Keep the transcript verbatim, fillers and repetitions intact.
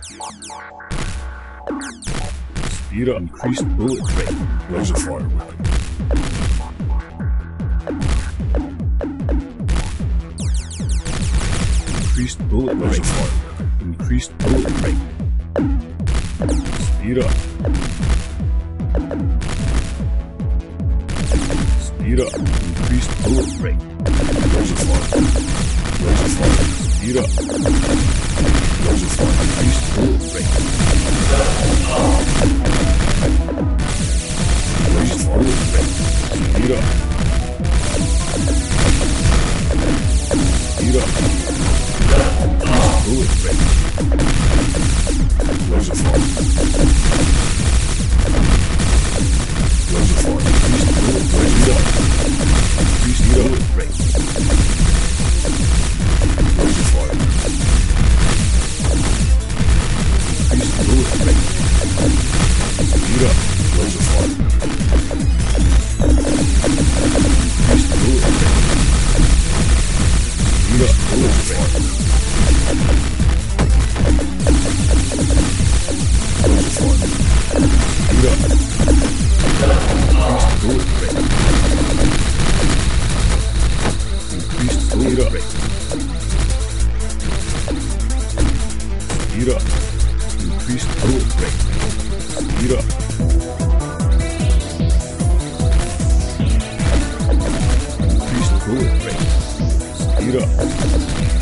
Speed up. Increased bullet rate. Laser fire weapon. Increased bullet rate. Increased bullet rate. Speed up. Speed up. Increased bullet rate. Laser fire. Laser fire. Speed up. Laser fire. Increased bullet rate. Increased bullet rate. Speed up. Speed up. Bullet rate. Laser fire. Laser fire. Increased bullet rate. Increased bullet rate. Laser fire. Increased bullet rate. Speed up. Laser fire. Increased bullet rate. Speed up. Bullet rate. Laser fire. Speed up. Increased bullet rate. Increased bullet rate. Speed up. Increased bullet rate. Speed up. Increased bullet rate. Speed up.